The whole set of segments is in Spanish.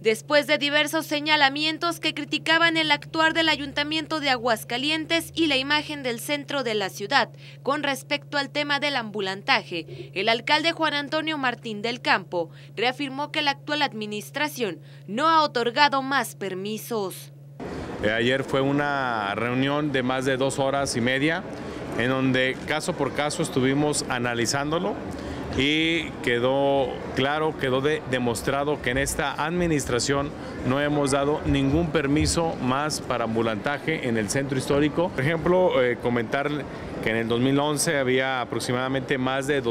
después de diversos señalamientos que criticaban el actuar del Ayuntamiento de Aguascalientes y la imagen del centro de la ciudad con respecto al tema del ambulantaje, el alcalde Juan Antonio Martín del Campo reafirmó que la actual administración no ha otorgado más permisos. Ayer fue una reunión de más de 2 horas y media en donde caso por caso estuvimos analizándolo y quedó claro, demostrado que en esta administración no hemos dado ningún permiso más para ambulantaje en el centro histórico. Por ejemplo, comentar que en el 2011 había aproximadamente más de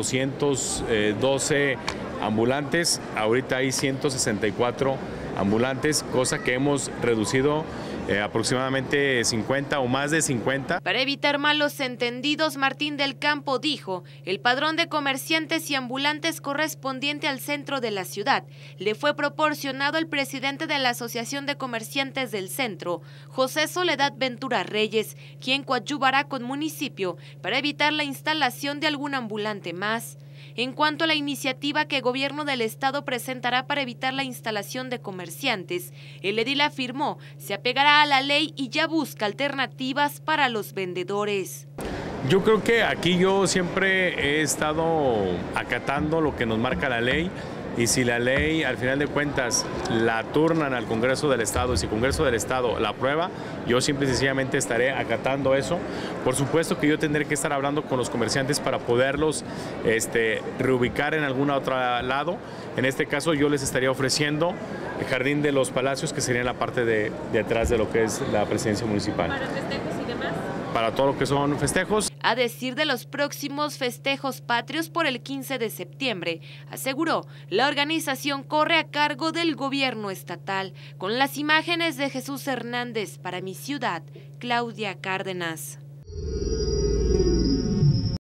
212 ambulantes, ahorita hay 164 ambulantes, cosa que hemos reducido aproximadamente 50 o más de 50. Para evitar malos entendidos, Martín del Campo dijo, el padrón de comerciantes y ambulantes correspondiente al centro de la ciudad le fue proporcionado al presidente de la Asociación de Comerciantes del Centro, José Soledad Ventura Reyes, quien coadyuvará con municipio para evitar la instalación de algún ambulante más. En cuanto a la iniciativa que el gobierno del estado presentará para evitar la instalación de comerciantes, el edil afirmó se apegará a la ley y ya busca alternativas para los vendedores. Yo creo que aquí yo siempre he estado acatando lo que nos marca la ley. Y si la ley, al final de cuentas, la turnan al Congreso del Estado, y si el Congreso del Estado la aprueba, yo simple y sencillamente estaré acatando eso. Por supuesto que yo tendré que estar hablando con los comerciantes para poderlos reubicar en algún otro lado. En este caso yo les estaría ofreciendo el Jardín de los Palacios, que sería en la parte de atrás de lo que es la presidencia municipal. ¿Para festejos y demás? Para todo lo que son festejos. A decir de los próximos festejos patrios por el 15 de septiembre, aseguró, la organización corre a cargo del gobierno estatal. Con las imágenes de Jesús Hernández, para Mi Ciudad, Claudia Cárdenas.